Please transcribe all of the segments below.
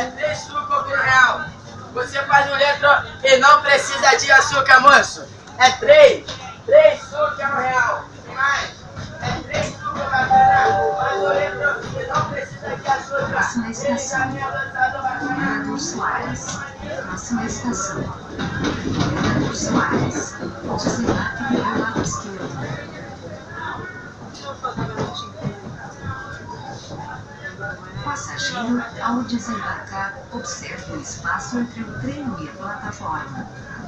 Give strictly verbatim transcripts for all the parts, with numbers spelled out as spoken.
É três sucos por real. Você faz um litro e não precisa de açúcar, moço. É três. Três sucos é um real. Tem mais? É três sucos, bacana. Faz um litro e não precisa de açúcar. Próxima estação, Governador Soares. Próxima estação, Governador Soares. Desembarque pelo lado esquerdo. Passageiro, ao desembarcar, observe o espaço entre o trem e a plataforma.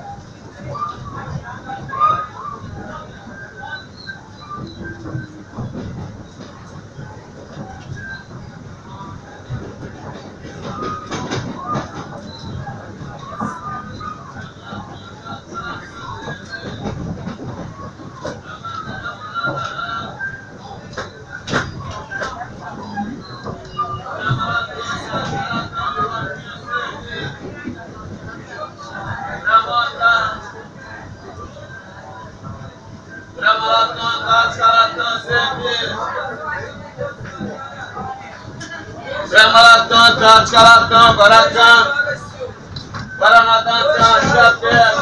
Bramalatã, Tanto, Calatã, Guaratã, Guaramatã, Tanto, Chapéu.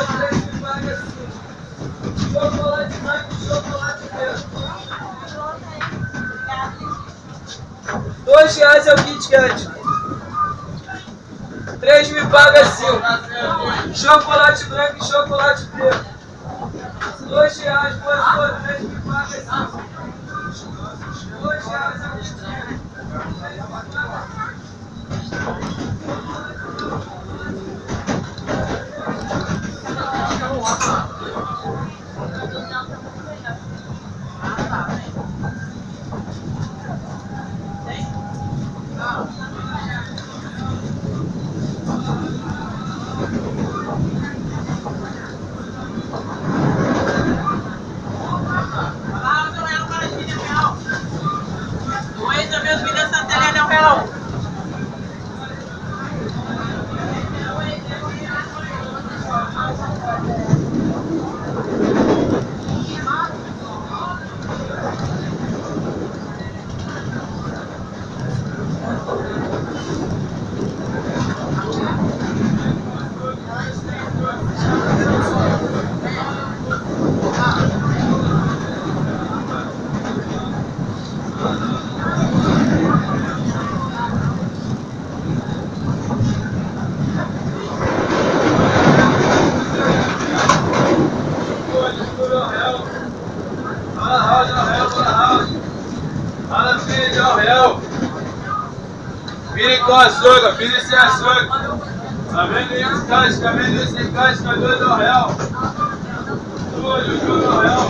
Dois reais é o Kit Kat. Três me paga cinco. Chocolate branco e chocolate preto. Dois reais, professor. Três me paga cinco. Dois reais é o Kit Kat. Vire com açúcar, vire sem açúcar. Tá vendo isso, caixa? Tá vendo isso em caixa? Dois ao real. Tudo, tudo ao real.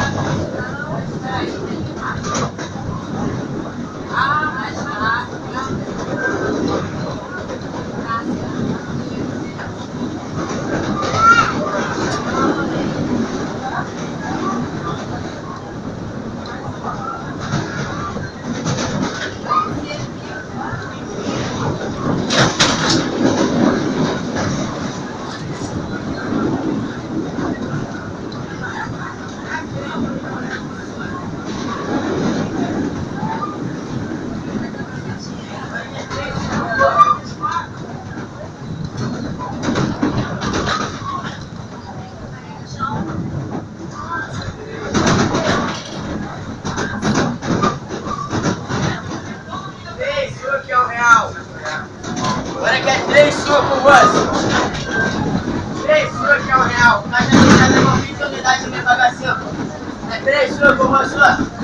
Agora que é três sucos, moço. Três sucos é um real. Mas a gente já levou vinte unidades de me pagar cinco. É três sucos, moço.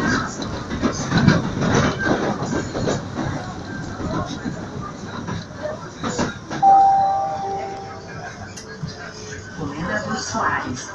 Governador Soares.